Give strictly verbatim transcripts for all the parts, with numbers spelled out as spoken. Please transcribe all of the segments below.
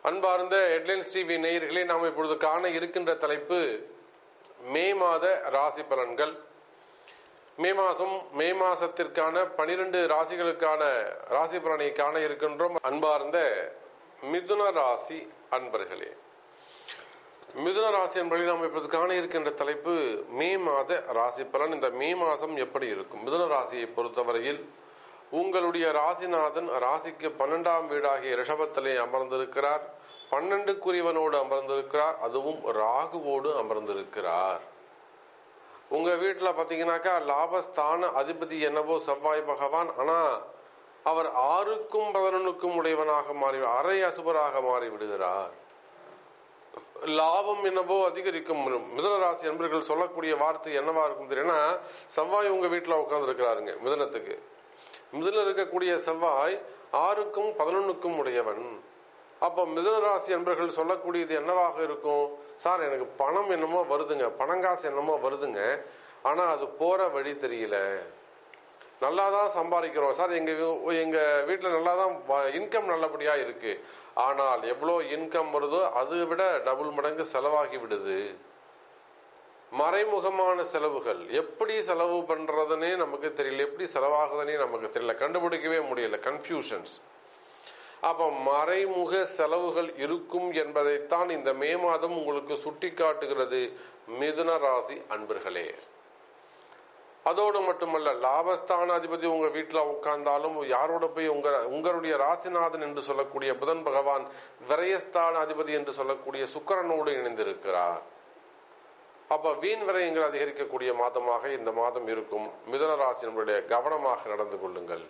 அன்பார்ந்த headlines TV நேயர்களே, நாம் இப்பொழுது காண இருக்கின்ற தலைப்பு மே மாத ராசி பலன்கள். மே மாதம் மே மாசத்திற்கான பனிரெண்டு ராசிகளுக்கான ராசி பலனை காண இருக்கின்றோம். அன்பார்ந்த மிதுன ராசி அன்பர்களே, மிதுன ராசி என்பதில் நாம் இப்போது காண இருக்கின்ற தலைப்பு மே மாத ராசி பலன். இந்த மே மாதம் எப்படி இருக்கும்? மிதுன ராசியை பொறுத்தவரையில் உங்களுடைய ராசிநாதன் ராசிக்கு பன்னெண்டாம் வீடாகிய ரிஷபத்திலே அமர்ந்திருக்கிறார். பன்னெண்டுக்குரியவனோடு அமர்ந்திருக்கிறார், அதுவும் ராகுவோடு அமர்ந்திருக்கிறார். உங்க வீட்டுல பாத்தீங்கன்னாக்கா லாபஸ்தான அதிபதி என்னவோ செவ்வாய் பகவான், ஆனா அவர் ஆறுக்கும் பதினொன்னுக்கும் உடையவனாக மாறி அரை அசுபராக மாறி விடுகிறார். லாபம் என்னவோ அதிகரிக்கும். மிதுன ராசி என்பவர்கள் சொல்லக்கூடிய வார்த்தை என்னவா இருக்கும் தெரியுமா? செவ்வாய் உங்க வீட்டுல உட்கார்ந்து இருக்கிறாருங்க. மிதுனத்துக்கு மிதுன இருக்கக்கூடிய செவ்வாய் ஆறுக்கும் பதினொன்னுக்கும் உடையவன். அப்ப மிதுன ராசி என்பவர்கள் சொல்லக்கூடியது என்னவாக இருக்கும்? சார், எனக்கு பணம் என்னமோ வருதுங்க, பணங்காசு என்னமோ வருதுங்க, ஆனா அது போற வழி தெரியல. நல்லாதான் சம்பாதிக்கிறோம் சார், எங்க எங்க வீட்டுல நல்லாதான் இன்கம் நல்லபடியா இருக்கு, ஆனால் எவ்வளவு இன்கம் வருதோ அதை விட டபுள் மடங்கு செலவாகி விடுது. மறைமுகமான செலவுகள், எப்படி செலவு பண்றதுன்னே நமக்கு தெரியல, எப்படி செலவாகுதுன்னே நமக்கு தெரியல, கண்டுபிடிக்கவே முடியல, கன்ஃபியூஷன்ஸ். அப்ப மறைமுக செலவுகள் இருக்கும் என்பதைத்தான் இந்த மே மாதம் உங்களுக்கு சுட்டி காட்டுகிறது மிதுன ராசி அன்பர்களே. அதோடு மட்டுமல்ல, லாபஸ்தான அதிபதி உங்க வீட்டுல உட்கார்ந்தாலும் யாரோட போய் உங்க உங்களுடைய ராசிநாதன் என்று சொல்லக்கூடிய புதன் பகவான் விரயஸ்தான அதிபதி என்று சொல்லக்கூடிய சுக்கிரனோடு இணைந்திருக்கிறார். அப்ப வீண் விரயங்கள் அதிகரிக்கக்கூடிய மாதமாக இந்த மாதம் இருக்கும். மிதுன ராசியினுடைய கவனமாக நடந்து கொள்ளுங்கள்.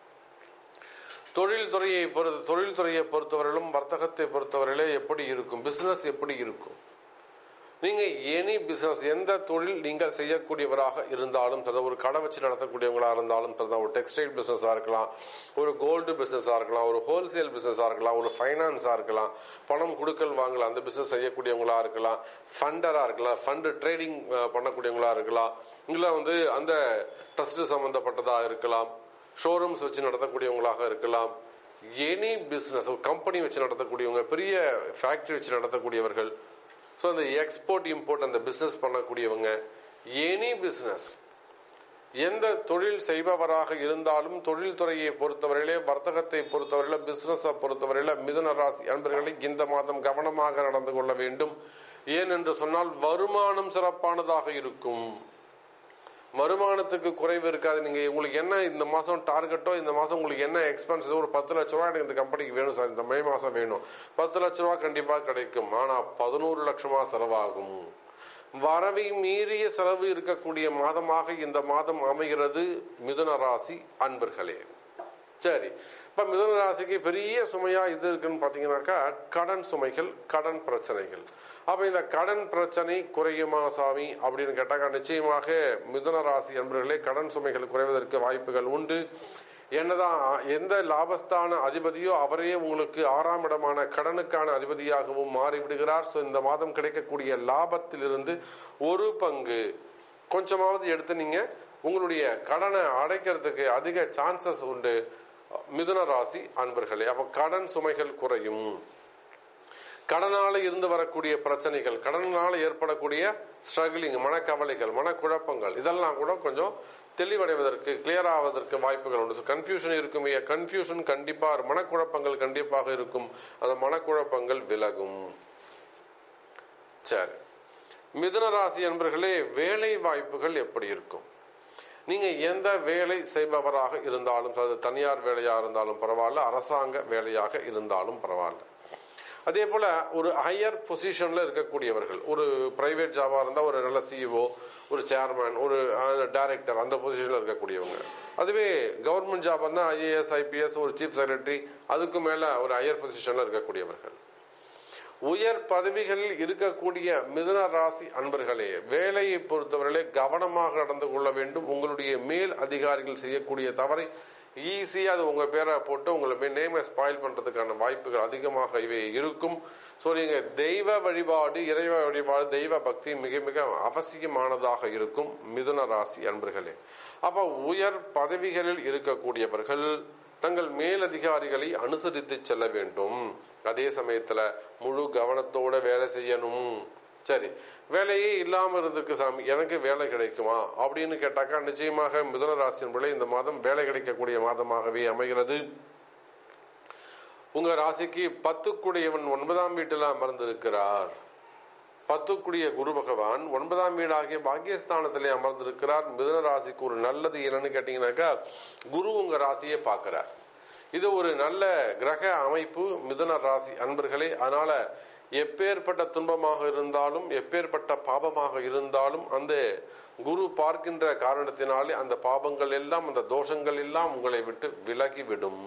தொழில் துறையை பொறுத்த தொழில் துறையை பொறுத்தவரையிலும் வர்த்தகத்தை பொறுத்தவரையிலே எப்படி இருக்கும்? பிசினஸ் எப்படி இருக்கும்? நீங்க எனி பிசினஸ், எந்த தொழில் நீங்கள் செய்யக்கூடியவராக இருந்தாலும் சரி, ஒரு கடை வச்சு நடத்தக்கூடியவங்களா இருந்தாலும் சரி, ஒரு டெக்ஸ்டைல் பிசினஸா இருக்கலாம், ஒரு கோல்டு பிசினஸா இருக்கலாம், ஒரு ஹோல்சேல் பிசினஸா இருக்கலாம், ஒரு ஃபைனான்ஸா இருக்கலாம், பணம் கொடுக்கல் வாங்கலாம் அந்த பிசினஸ் செய்யக்கூடியவங்களா இருக்கலாம், ஃபண்டரா இருக்கலாம், ஃபண்ட் ட்ரேடிங் பண்ணக்கூடியவங்களா இருக்கலாம், இல்ல வந்து அந்த ட்ரஸ்ட் சம்பந்தப்பட்டதா இருக்கலாம், ஷோரூம்ஸ் வச்சு நடத்தக்கூடியவங்களாக இருக்கலாம், எனி பிசினஸ், கம்பெனி வச்சு நடத்தக்கூடியவங்க, பெரிய ஃபேக்டரி வச்சு நடத்தக்கூடியவர்கள், ஸோ அந்த எக்ஸ்போர்ட் இம்போர்ட் அந்த பிசினஸ் பண்ணக்கூடியவங்க, எனி பிசினஸ், எந்த தொழில் செய்பவராக இருந்தாலும் தொழில் துறையை பொறுத்தவரையிலே, வர்த்தகத்தை பொறுத்தவரையில, பிசினஸை பொறுத்தவரையில மிதுன ராசி அன்பர்களை இந்த மாதம் கவனமாக நடந்து கொள்ள வேண்டும். ஏனென்று சொன்னால் வருமானம் சிறப்பானதாக இருக்கும். வருமானத்துக்கு குறைவு இருக்காது. நீங்க உங்களுக்கு என்ன இந்த மாசம் டார்கெட்டோ, இந்த மாசம் உங்களுக்கு என்ன எக்ஸ்பென்ஸ், ஒரு பத்து லட்ச ரூபாய் எனக்கு இந்த கம்பெனிக்கு வேணும் சார், இந்த மே மாசம் வேணும், பத்து லட்ச ரூபாய் கண்டிப்பா கிடைக்கும். ஆனா பதினோரு லட்சமா செலவாகும். வரவை மீறிய செலவு இருக்கக்கூடிய மாதமாக இந்த மாதம் அமைகிறது மிதுன ராசி அன்பர்களே. சரி, இப்ப மிதுன ராசிக்கு பெரிய சுமையா இது இருக்குன்னு பாத்தீங்கன்னாக்கா கடன் சுமைகள், கடன் பிரச்சனைகள். அப்ப இந்த கடன் பிரச்சனை குறையுமா சாமி அப்படின்னு கேட்டாக்கா நிச்சயமாக மிதுன ராசி என்பவர்களே கடன் சுமைகள் குறைவதற்கு வாய்ப்புகள் உண்டு. என்னதான் எந்த லாபஸ்தான அதிபதியோ அவரே உங்களுக்கு ஆறாம் இடமான கடனுக்கான அதிபதியாகவும் மாறிவிடுகிறார். ஸோ இந்த மாதம் கிடைக்கக்கூடிய லாபத்திலிருந்து ஒரு பங்கு கொஞ்சமாவது எடுத்து நீங்க உங்களுடைய கடனை அடைக்கிறதுக்கு அதிக சான்சஸ் உண்டு மிதுன ராசி அன்பர்களே. அப்ப கடன் சுமைகள் குறையும். கடனால இருந்து வரக்கூடிய பிரச்சனைகள், கடனால ஏற்படக்கூடிய ஸ்ட்ரகிளிங், மனக்கவலைகள், மனக்குழப்பங்கள், இதெல்லாம் கூட கொஞ்சம் தெளிவடைவதற்கு, கிளியர் ஆவதற்கு வாய்ப்புகள் உண்டு. கன்ஃபியூஷன் இருக்குமே, கன்ஃபியூஷன் கண்டிப்பா, மனக்குழப்பங்கள் கண்டிப்பாக இருக்கும். அந்த மனக்குழப்பங்கள் விலகும். சரி, மிதுன ராசி என்பர்களே வேலை வாய்ப்புகள் எப்படி இருக்கும்? நீங்க எந்த வேலை செய்பவராக இருந்தாலும், அது தனியார் வேலையா இருந்தாலும் பரவாயில்ல, அரசாங்க வேலையாக இருந்தாலும் பரவாயில்ல, அதே போல ஒரு ஹையர் பொசிஷன்ல இருக்கக்கூடியவர்கள், ஒரு பிரைவேட் ஜாபா இருந்தா ஒரு நல்ல சிஇஓ, ஒரு சேர்மேன், ஒரு டைரக்டர், அந்த பொசிஷன்ல இருக்கக்கூடியவங்க. அதுவே கவர்மெண்ட் ஜாப் இருந்தா ஐஏஎஸ், ஐபிஎஸ், ஒரு சீஃப் செக்ரட்டரி, அதுக்கு மேல ஒரு ஹையர் பொசிஷன்ல இருக்கக்கூடியவர்கள், உயர் பதவிகளில் இருக்கக்கூடிய மிதுன ராசி அன்பர்களே வேலையை பொறுத்தவரையிலே கவனமாக நடந்து கொள்ள வேண்டும். உங்களுடைய மேல் அதிகாரிகள் செய்யக்கூடிய தவறை ஈஸியா அது உங்க பேரை போட்டு உங்களை நேமை ஸ்பாயில் பண்றதுக்கான வாய்ப்புகள் அதிகமாக இவை இருக்கும். ஸோ நீங்க தெய்வ வழிபாடு, இறைவ வழிபாடு, தெய்வ பக்தி மிக மிக அவசியமானதாக இருக்கும் மிதுன ராசி அன்பர்களே. அப்ப உயர் பதவிகளில் இருக்கக்கூடியவர்கள் தங்கள் மேலதிகாரிகளை அனுசரித்து செல்ல வேண்டும். அதே சமயத்துல முழு கவனத்தோட வேலை செய்யணும். சரி, வேலையே இல்லாம இருந்திருக்கு சாமி, எனக்கு வேலை கிடைக்குமா அப்படின்னு கேட்டாக்கா நிச்சயமாக மிதுன ராசி என்பதை இந்த மாதம் வேலை கிடைக்கக்கூடிய மாதமாகவே அமைகிறது. உங்க ராசிக்கு பத்துக்குடையவன் ஒன்பதாம் வீட்டில் அமர்ந்திருக்கிறார். பத்துக்குடிய குரு பகவான் ஒன்பதாம் வீடாகிய பாக்கியஸ்தானத்திலே அமர்ந்திருக்கிறார். மிதுன ராசிக்கு ஒரு நல்லது என்னன்னு கேட்டீங்கன்னாக்கா, குரு உங்க ராசியை பார்க்கிறார். இது ஒரு நல்ல கிரக அமைப்பு மிதுன ராசி அன்பர்களே. அதனால எப்பேற்பட்ட துன்பமாக இருந்தாலும் எப்பேற்பட்ட பாபமாக இருந்தாலும் அந்த குரு பார்க்கின்ற காரணத்தினாலே அந்த பாபங்கள் எல்லாம் அந்த தோஷங்கள் எல்லாம் உங்களை விட்டு விலகிவிடும்.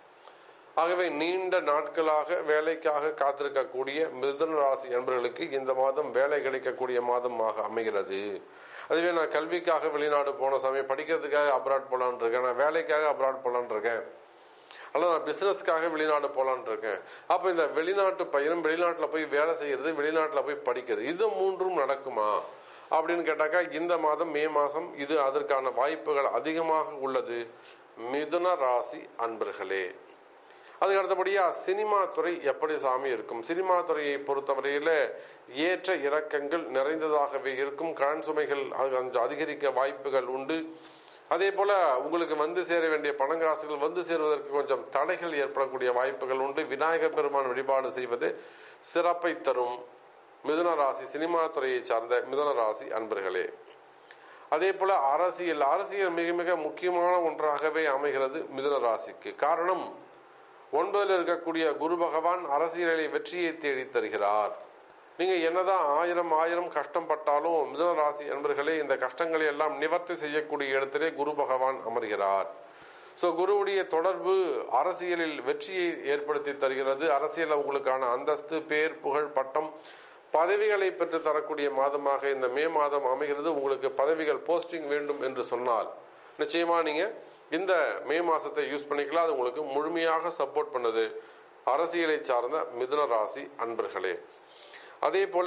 ஆகவே நீண்ட நாட்களாக வேலைக்காக காத்திருக்கக்கூடிய மிதுன ராசி என்பவர்களுக்கு இந்த மாதம் வேலை கிடைக்கக்கூடிய மாதமாக அமைகிறது. அதுவே நான் கல்விக்காக வெளிநாடு போன சமயம், படிக்கிறதுக்காக அப்ராட் போலான் இருக்கேன், நான் வேலைக்காக அப்ராட் போலான் இருக்கேன், அல்ல நான் பிசினஸ்க்காக வெளிநாடு போலான் இருக்கேன். அப்ப இந்த வெளிநாட்டு பயணம், வெளிநாட்டுல போய் வேலை செய்யறது, வெளிநாட்டுல போய் படிக்கிறது, இது மூன்றும் நடக்குமா அப்படின்னு கேட்டாக்கா இந்த மாதம் மே மாசம் இது அதற்கான வாய்ப்புகள் அதிகமாக உள்ளது மிதுன ராசி அன்பர்களே. அதுக்கு அடுத்தபடியா சினிமா துறை எப்படி சாமி இருக்கும்? சினிமா துறையை பொறுத்தவரையில ஏற்ற இறக்கங்கள் நிறைந்ததாகவே இருக்கும். கடன் சுமைகள் அதிகரிக்க வாய்ப்புகள் உண்டு. அதே போல உங்களுக்கு வந்து சேர வேண்டிய பணங்காசுகள் வந்து சேருவதற்கு கொஞ்சம் தடைகள் ஏற்படக்கூடிய வாய்ப்புகள் உண்டு. விநாயகர் பெருமான் வழிபாடு செய்வது சிறப்பை தரும் மிதுன ராசி சினிமா துறையை சார்ந்த மிதுன ராசி அன்பர்களே. அதே போல அரசியல் அரசியல் மிக மிக முக்கியமான ஒன்றாகவே அமைகிறது மிதுன ராசிக்கு. காரணம், ஒன்பதில் இருக்கக்கூடிய குரு பகவான் அரசியலை வெற்றியை தேடி தருகிறார். நீங்க என்னதான் ஆயிரம் ஆயிரம் கஷ்டப்பட்டாலும் மிதுன ராசி என்பர்களே இந்த கஷ்டங்களை எல்லாம் நிவர்த்தி செய்யக்கூடிய இடத்திலே குரு பகவான் அமர்கிறார். சோ குருவுடைய தொடர்பு அரசியலில் வெற்றியை ஏற்படுத்தி தருகிறது. அரசியல் உங்களுக்கான அந்தஸ்து, பேர், புகழ், பட்டம், பதவிகளை பெற்று தரக்கூடிய மாதமாக இந்த மே மாதம் அமைகிறது. உங்களுக்கு பதவிகள் போஸ்டிங் வேண்டும் என்று சொன்னால் நிச்சயமா நீங்க இந்த மே மாசத்தை யூஸ் பண்ணிக்கலாம். அது உங்களுக்கு முழுமையாக சப்போர்ட் பண்ணுது அரசியலை சார்ந்த மிதுன ராசி அன்பர்களே. அதே போல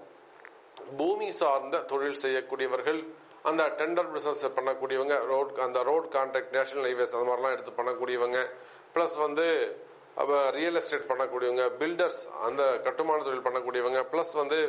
பூமி சார்ந்த தொழில் செய்யக்கூடியவர்கள், அந்த டெண்டர் பிசினஸ் பண்ணக்கூடியவங்க, ரோட் அந்த ரோட் கான்ட்ராக்ட், நேஷனல் ஹைவேஸ் அந்த மாதிரிலாம் எடுத்து பண்ணக்கூடியவங்க, பிளஸ் வந்து ரியல் எஸ்டேட் பண்ணக்கூடியவங்க, பில்டர்ஸ் அந்த கட்டுமான தொழில் பண்ணக்கூடியவங்க, பிளஸ் வந்து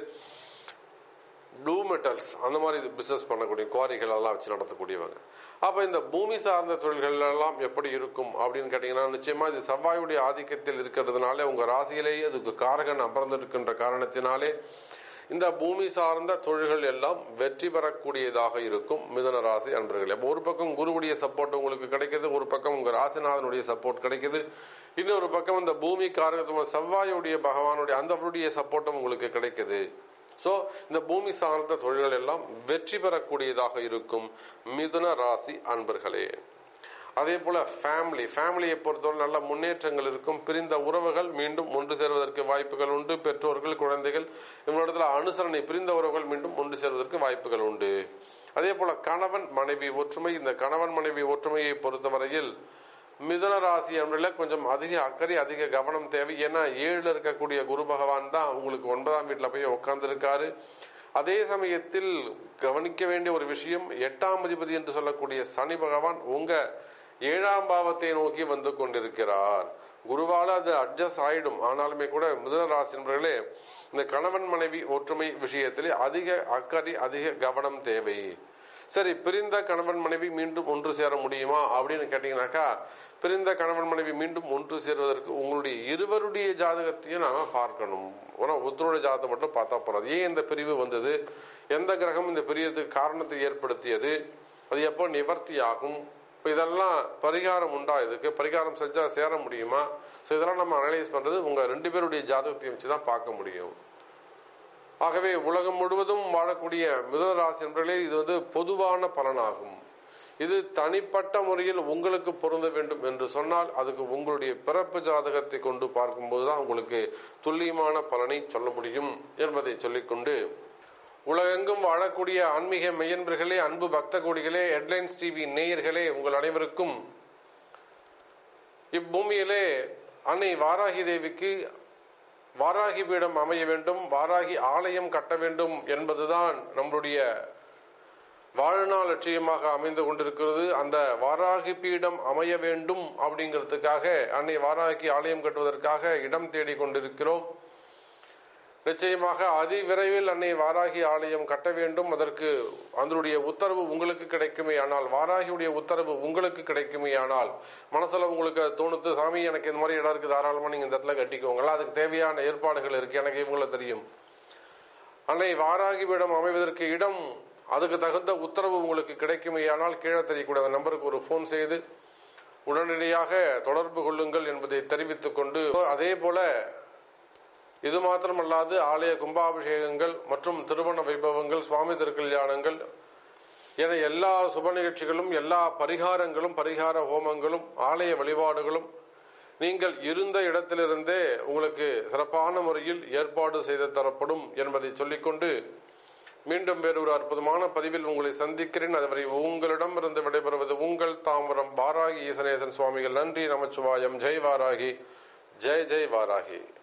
ப்ளூ மெட்டல்ஸ் அந்த மாதிரி பிசினஸ் பண்ணக்கூடிய குவாரிகள் எல்லாம் வச்சு நடத்தக்கூடியவங்க. அப்ப இந்த பூமி சார்ந்த தொழில்கள் எல்லாம் எப்படி இருக்கும் அப்படின்னு கேட்டீங்கன்னா நிச்சயமா இது செவ்வாயுடைய ஆதிக்கத்தில் இருக்கிறதுனால உங்க ராசியிலேயே அதுக்கு காரகன் அமர்ந்திருக்கின்ற காரணத்தினாலே இந்த பூமி சார்ந்த தொழில்கள் எல்லாம் வெற்றி பெறக்கூடியதாக இருக்கும் மிதுன ராசி அன்பர்களே. ஒரு பக்கம் குருவுடைய சப்போர்ட் உங்களுக்கு கிடைக்குது, ஒரு பக்கம் உங்க ராசிநாதனுடைய சப்போர்ட் கிடைக்குது, இன்னொரு பக்கம் இந்த பூமி காரகத்துவ செவ்வாயுடைய பகவானுடைய அந்த சப்போர்ட்டும் உங்களுக்கு கிடைக்குது. சோ இந்த பூமி சார்ந்த தொழில்கள் எல்லாம் வெற்றி பெறக்கூடியதாக இருக்கும் மிதுன ராசி அன்பர்களே. அதே போல ஃபேமிலி ஃபேமிலியை பொறுத்தவரை நல்ல முன்னேற்றங்கள் இருக்கும். பிரிந்த உறவுகள் மீண்டும் ஒன்று சேர்வதற்கு வாய்ப்புகள் உண்டு. பெற்றோர்கள், குழந்தைகள் இவங்களிடத்துல அனுசரணை, பிரிந்த உறவுகள் மீண்டும் ஒன்று சேர்வதற்கு வாய்ப்புகள் உண்டு. அதே போல கணவன் மனைவி ஒற்றுமை, இந்த கணவன் மனைவி ஒற்றுமையை பொறுத்தவரையில் மிதுன ராசி என்பதில் கொஞ்சம் அதிக அக்கறை, அதிக கவனம் தேவை. ஏன்னா ஏழுல இருக்கக்கூடிய குரு பகவான் தான் உங்களுக்கு ஒன்பதாம் வீட்டில் போய் உட்கார்ந்து இருக்காரு. அதே சமயத்தில் கவனிக்க வேண்டிய ஒரு விஷயம், எட்டாம் அதிபதி என்று சொல்லக்கூடிய சனி பகவான் உங்க ஏழாம் பாவத்தை நோக்கி வந்து கொண்டிருக்கிறார். குருவால அது அட்ஜஸ்ட் ஆயிடும். ஆனாலுமே கூட மிதுன ராசி என்பவர்களே இந்த கணவன் மனைவி ஒற்றுமை விஷயத்திலே அதிக அக்கறை, அதிக கவனம் தேவை. சரி, பிரிந்த கணவன் மனைவி மீண்டும் ஒன்று சேர முடியுமா அப்படின்னு கேட்டீங்கன்னாக்கா, பிரிந்த கணவன் மனைவி மீண்டும் ஒன்று சேருவதற்கு உங்களுடைய இருவருடைய ஜாதகத்தையும் நாம பார்க்கணும். ஒருத்தருடைய ஜாதகத்தை மட்டும் பார்த்தா போறாது. ஏன் இந்த பிரிவு வந்தது, எந்த கிரகம் இந்த பிரியத்துக்கு காரணத்தை ஏற்படுத்தியது, அது எப்போ நிவர்த்தி ஆகும், இப்போ இதெல்லாம் பரிகாரம் உண்டா, இதுக்கு பரிகாரம் செஞ்சா சேர முடியுமா, ஸோ இதெல்லாம் நம்ம அனலைஸ் பண்றது உங்க ரெண்டு பேருடைய ஜாதகத்தையும் வச்சுதான் பார்க்க முடியும். ஆகவே உலகம் முழுவதும் வாழக்கூடிய மிதுன ராசி என்பவர்களே இது வந்து பொதுவான பலனாகும். இது தனிப்பட்ட முறையில் உங்களுக்கு பொருந்த வேண்டும் என்று சொன்னால் அதுக்கு உங்களுடைய பிறப்பு ஜாதகத்தை கொண்டு பார்க்கும்போதுதான் உங்களுக்கு துல்லியமான பலனை சொல்ல முடியும் என்பதை சொல்லிக்கொண்டு, உலகெங்கும் வாழக்கூடிய ஆன்மீக மெய்யன்பர்களே, அன்பு பக்த கோடிகளே, ஹெட்லைன்ஸ் டிவி நேயர்களே, உங்கள் அனைவருக்கும் இப்பூமியிலே அன்னை வாராகி தேவிக்கு வாராகி பீடம் அமைய வேண்டும், வாராகி ஆலயம் கட்ட வேண்டும் என்பதுதான் நம்முடைய வாழ்நாள் லட்சியமாக அமைந்து கொண்டிருக்கிறது. அந்த வாராகி பீடம் அமைய வேண்டும் அப்படிங்கிறதுக்காக அன்னை வாராகி ஆலயம் கட்டுவதற்காக இடம் தேடி கொண்டிருக்கிறோம். நிச்சயமாக அதி விரைவில் அன்னை வாராகி ஆலயம் கட்ட வேண்டும். அதற்கு அதனுடைய உத்தரவு உங்களுக்கு கிடைக்குமே ஆனால், வாராகியுடைய உத்தரவு உங்களுக்கு கிடைக்குமே ஆனால், மனசுல உங்களுக்கு தோணுத்து, சாமி எனக்கு இந்த மாதிரி இடம் இருக்கு, தாராளமா நீங்க இந்த இடத்துல கட்டிக்கோங்களா, அதுக்கு தேவையான ஏற்பாடுகள் இருக்கு, எனக்கு இவங்கள தெரியும். அன்னை வாராகி பீடம் அமைவதற்கு இடம், அதுக்கு தகுந்த உத்தரவு உங்களுக்கு கிடைக்குமே ஆனால், கீழே தெரியக்கூடிய அந்த நம்பருக்கு ஒரு போன் செய்து உடனடியாக தொடர்பு கொள்ளுங்கள் என்பதை தெரிவித்துக் கொண்டு, அதே போல இது மாத்திரமல்லாது ஆலய கும்பாபிஷேகங்கள் மற்றும் திருமண வைபவங்கள், சுவாமி திருக்கல்யாணங்கள் என எல்லா சுப நிகழ்ச்சிகளும், எல்லா பரிகாரங்களும், பரிகார ஹோமங்களும், ஆலய வழிபாடுகளும் நீங்கள் இருந்த இடத்திலிருந்தே உங்களுக்கு சிறப்பான முறையில் ஏற்பாடு செய்து தரப்படும் என்பதை சொல்லிக்கொண்டு மீண்டும் வேறொரு அற்புதமான பதிவில் உங்களை சந்திக்கிறேன். அதுவரை உங்களிடம் இருந்து விடைபெறுவது உங்கள் தாம்பரம் வாராகி ஈசனேசன் சுவாமிகள். நன்றி. நமச்சிவாயம். ஜெய் வாராகி. ஜெய் ஜெய் வாராகி.